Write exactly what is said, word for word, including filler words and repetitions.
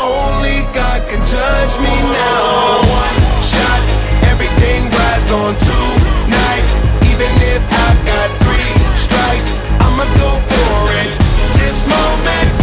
only God can judge me now. One shot, everything rides on tonight. Even if I've got three strikes, I'ma go for it. This moment